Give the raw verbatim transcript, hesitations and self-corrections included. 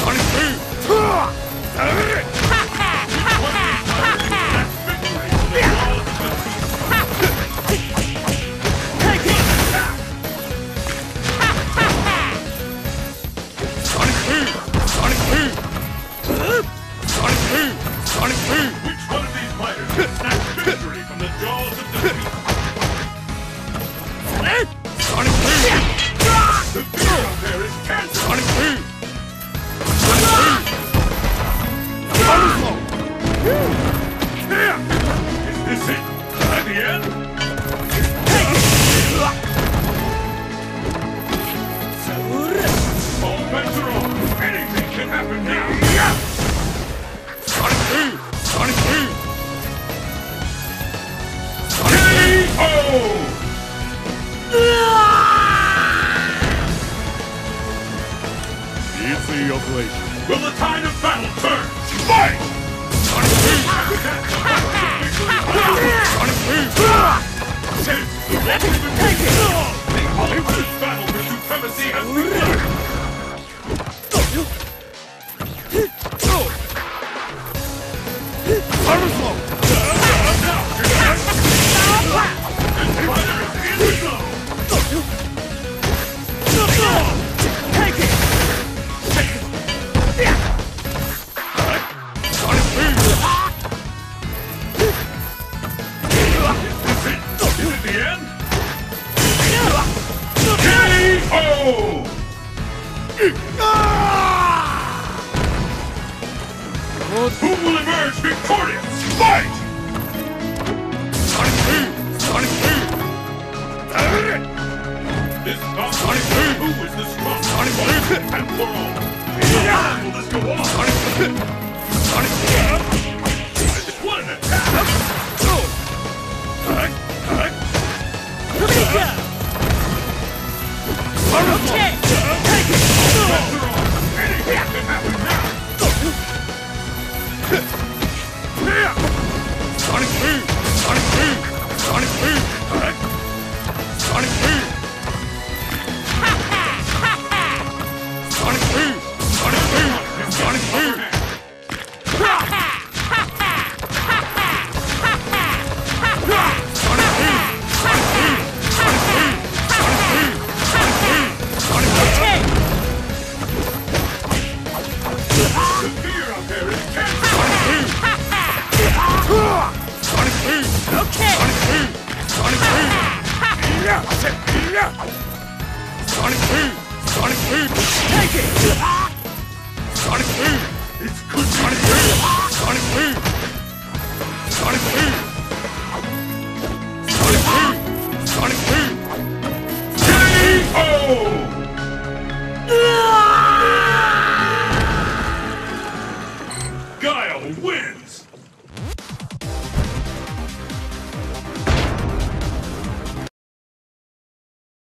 Sonic Boom! Sonic Boom! Which one of these fighters can snatch victory from the jaws of defeat? Sonic Boom! The fear out there is cancer! Sonic Boom! Sonic Boom! Wonderful! Is this it? At the end? All bets are off! Anything can happen now! Sonic Boom! Sonic Boom! K O! Easy operation. Will the tide of battle turn? Fight! Sonic Boom! Sonic Boom! Take it! The ultimate battle for supremacy has begun! Wonderful! Take it! Sonic Boom! Is it the end? K O! Who will emerge victorious? Fight! Sonic Boom! Sonic Boom! This bout Sonic Boom! who is the strongest? Sonic Boom! And for all. How long will this go on? Sonic Boom! Sonic Boom! What an attack! Wonderful! Take it! Anything can happen now! Sonic Boom! Sonic Boom! Sonic Boom! Sonic Boom! Sonic Boom! Sonic Boom! Sonic Boom! The fear out there is cancer! Sonic Boom! Sonic Boom! Okay. Sonic Boom! Sonic Boom! Sonic Boom! Sonic Boom! Take it! Sonic Boom! It's good Sonic Boom! Sonic Boom! Sonic Boom! Sonic Boom! Sonic Boom! K O! Guile wins!